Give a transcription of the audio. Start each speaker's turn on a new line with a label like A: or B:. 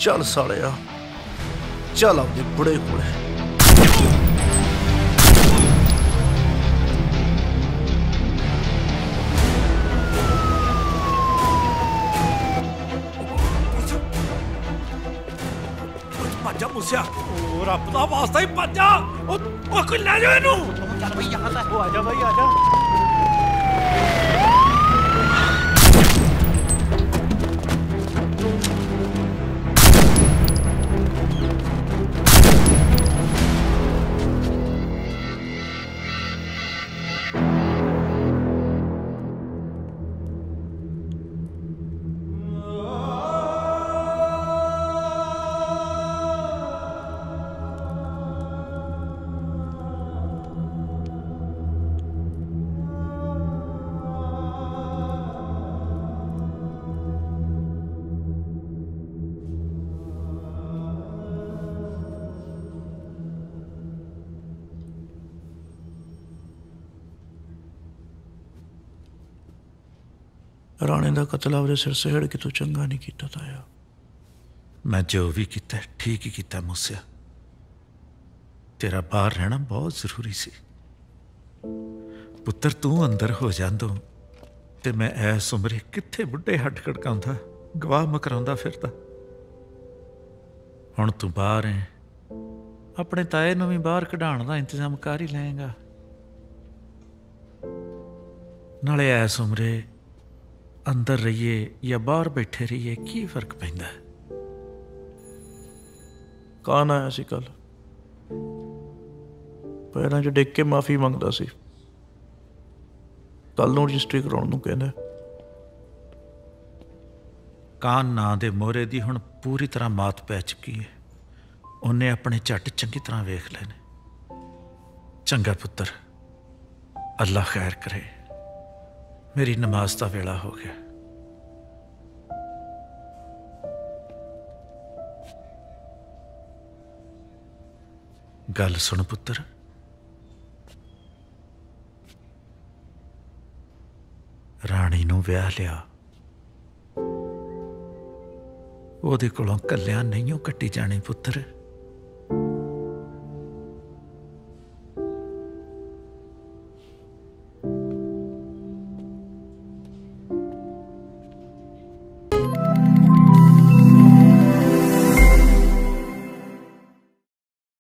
A: चल सालिया चल अपने बुढ़े कोले।
B: भज्जा मुसिया रब दा वास्ता ही भज्जा कोई ले जाओ इनू। चल भाई यहाँ से वो आजा भाई आजा।
A: राणे का कतल आपरे सिर से हड़ के तू चंगा नहीं किया ताया।
B: मैं जो भी किया ठीक ही किया मूसिया। तेरा बाहर रहना बहुत जरूरी सी। पुत्र तू अंदर हो जांदो ते मैं ऐस उमरे कित्थे बुढ़े हट खड़काउंदा गवाह मकराउंदा फिरदा। हुण तू बाहर है अपने ताए नूं भी बाहर कढाण दा इंतजाम कर ही लएगा। नाले ऐस उमरे अंदर रहिए या बाहर बैठे रहिए की फर्क पैंदा है।
A: कान आया सी कल पैरों च डिग के माफी मंगदा सी। कल नूं रजिस्ट्री कराउण नूं कहंदा।
B: कान नां दे मोहरे दी हुण पूरी तरह मात पै चुकी है। उन्हें अपने झट चंगी तरह वेख लेने। चंगा पुत्र अल्लाह खैर करे। मेरी नमाज का वेला हो गया। गल सुन पुत्र राणी नूं ब्याह लिया। ओहदे कोलों कल्लियां नहीं कट्टी जानी पुत्र।